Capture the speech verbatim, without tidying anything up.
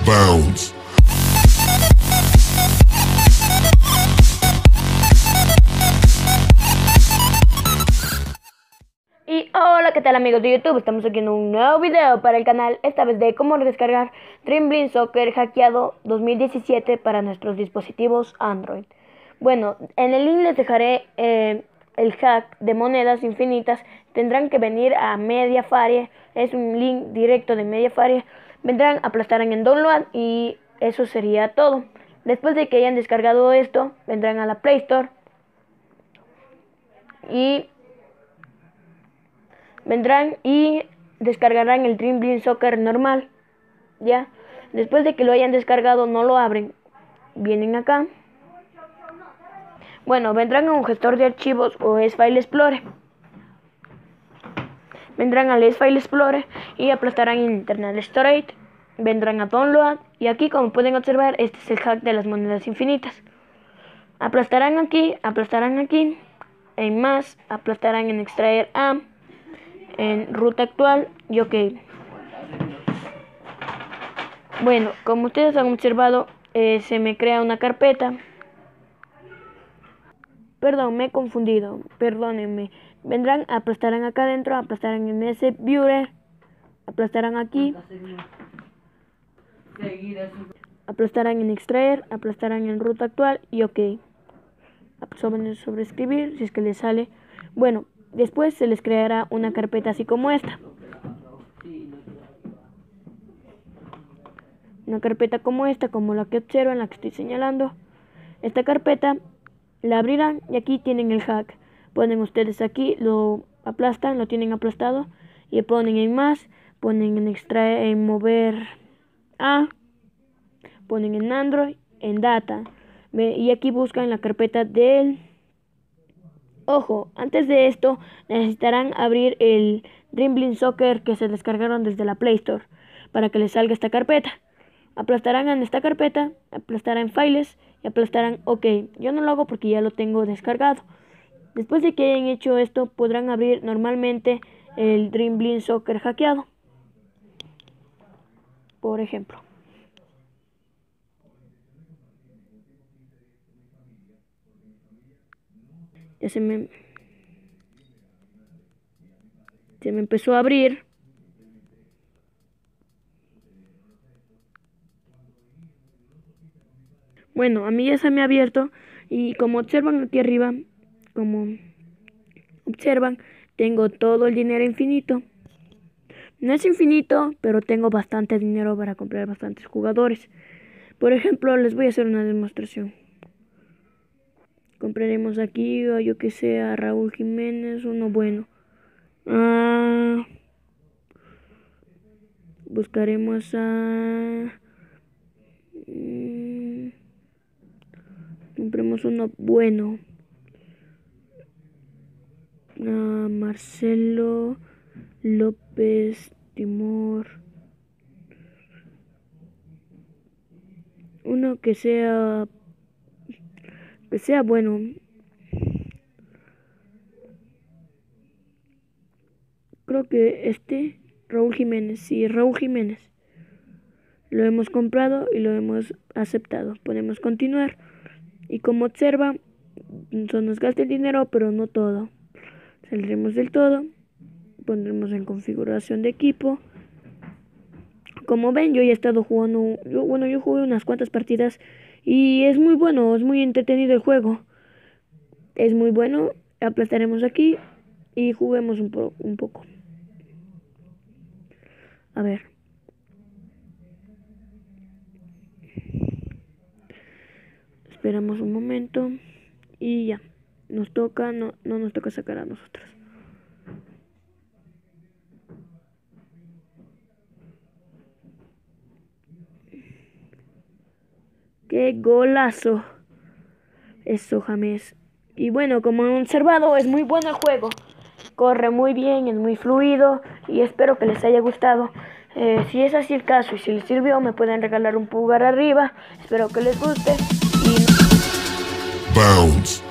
Bounce. Y hola, ¿qué tal amigos de YouTube? Estamos aquí en un nuevo video para el canal, esta vez de cómo descargar Dream Blink Soccer hackeado dos mil diecisiete para nuestros dispositivos Android. Bueno, en el link les dejaré eh, el hack de monedas infinitas. Tendrán que venir a Mediafire, es un link directo de Mediafire. Vendrán, aplastarán en download y eso sería todo. Después de que hayan descargado esto, vendrán a la Play Store y vendrán y descargarán el Dream Blink Soccer normal. Ya, después de que lo hayan descargado, no lo abren, vienen acá. Bueno, vendrán a un gestor de archivos o es File Explorer. Vendrán al es File Explorer y aplastarán en Internal Storage. Vendrán a Download y aquí, como pueden observar, este es el hack de las monedas infinitas. Aplastarán aquí, aplastarán aquí, en más, aplastarán en Extraer A, en ruta actual y OK. Bueno, como ustedes han observado, eh, se me crea una carpeta. Perdón, me he confundido, perdónenme. Vendrán, aplastarán acá adentro, aplastarán en ese viewer, aplastarán aquí, aplastarán en extraer, aplastarán en ruta actual y OK. Sobre sobreescribir si es que les sale. Bueno, después se les creará una carpeta así como esta. Una carpeta como esta, como la que observan, la que estoy señalando. Esta carpeta la abrirán y aquí tienen el hack. Ponen ustedes aquí, lo aplastan, lo tienen aplastado y ponen en más, ponen en extraer, en mover a, ponen en Android, en data y aquí buscan la carpeta del. Ojo, antes de esto necesitarán abrir el Dream Blink Soccer que se descargaron desde la Play Store para que les salga esta carpeta. Aplastarán en esta carpeta, aplastarán en Files y aplastarán OK. Yo no lo hago porque ya lo tengo descargado. Después de que hayan hecho esto, podrán abrir normalmente el Dream Blink Soccer hackeado. Por ejemplo. Ya se me, se me empezó a abrir. Bueno, a mí ya se me ha abierto y como observan aquí arriba, como observan, tengo todo el dinero infinito. No es infinito, pero tengo bastante dinero para comprar bastantes jugadores. Por ejemplo, les voy a hacer una demostración. Compraremos aquí, o yo que sé, a Raúl Jiménez, uno bueno. Ah, buscaremos a... Mm, compremos uno bueno. A Marcelo López Timor. Uno que sea... que sea bueno. Creo que este Raúl Jiménez, sí, Raúl Jiménez. Lo hemos comprado y lo hemos aceptado. Podemos continuar. Y como observa, se nos gasta el dinero, pero no todo. Saldremos del todo. Pondremos en configuración de equipo. Como ven, yo ya he estado jugando. Yo, bueno, yo jugué unas cuantas partidas. Y es muy bueno, es muy entretenido el juego. Es muy bueno. Aplastaremos aquí y juguemos un, po un poco. A ver. Esperamos un momento. Y ya. Nos toca, no, no nos toca sacar a nosotros. ¡Qué golazo! Eso, James. Y bueno, como han observado, es muy bueno el juego. Corre muy bien, es muy fluido y espero que les haya gustado. Eh, si es así el caso y si les sirvió, me pueden regalar un pulgar arriba. Espero que les guste. Y... Bounce.